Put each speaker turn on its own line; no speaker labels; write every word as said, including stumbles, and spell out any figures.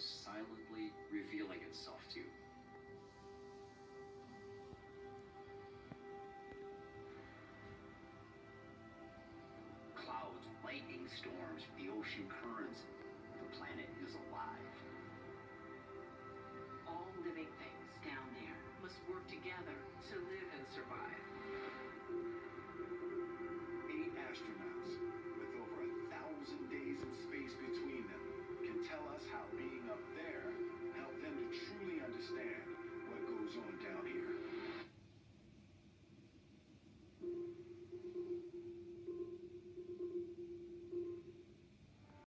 silently revealing itself to you. Clouds, lightning storms, the ocean currents. The planet is alive.
All living things down there must work together